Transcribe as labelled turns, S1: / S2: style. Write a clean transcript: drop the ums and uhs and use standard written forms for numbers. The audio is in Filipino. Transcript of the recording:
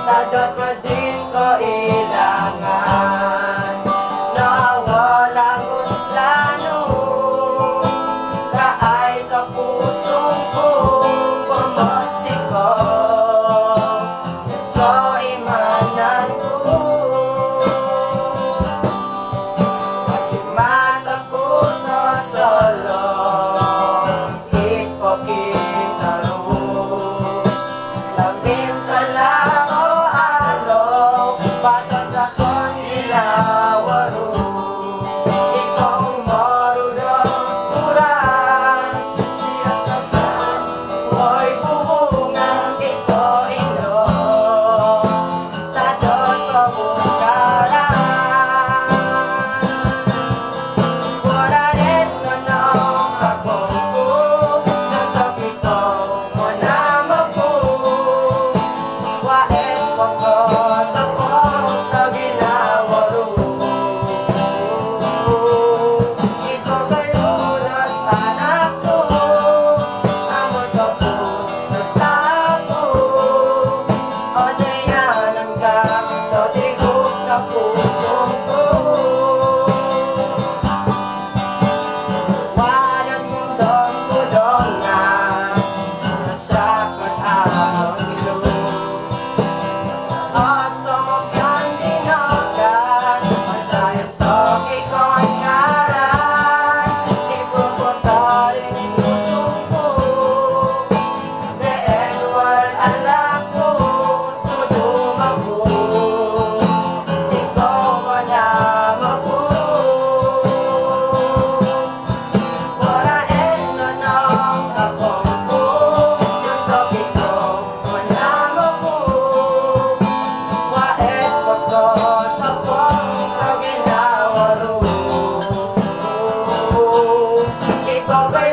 S1: Sadot mo din ko ilangan na walang plano kaay kapusong kong pamatsik ko gusto imanan ko pati mata ko na solo ipakita ro lamin ka lang o alo batat akong ilawaro ikaw marulas kurang tiyak naman mo'y bubungan ito ino tadot kabukaran wala rin na nang kakongko jantok ikaw mo na mabu waen wakot akong taginawaro ikaw kayo nas anak ko amot kapos na sako o dayan ang gamito tigok na puso ko walang mundong budong na nasakot ang ilong sa atong kang dinagan matayan tong ikaw ang ngaran ipupunta rin ang puso ko Neen wal alam ko sudong ako sikaw mo na mabu wala eno nang kakongko jantok ikaw mo na mabu waen wakot akong taginawaro ikaw